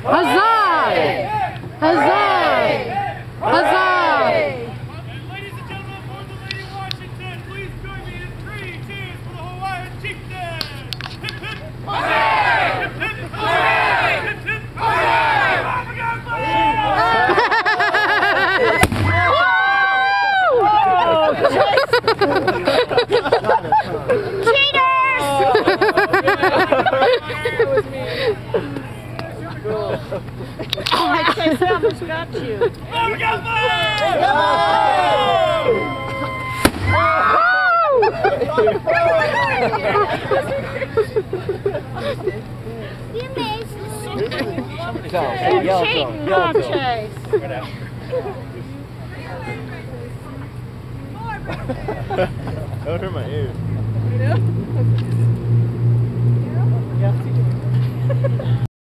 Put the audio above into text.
Huzzah! Huzzah! Huzzah! And ladies and gentlemen, for the Lady Washington, please join me in 3 cheers for the Hawaiian chieftain! Hip hip! Hooray! Hip hip! Hooray! Hip hip! Hooray! I'd say someone's got you. Cheating, Mom Chase. Don't hurt my ears.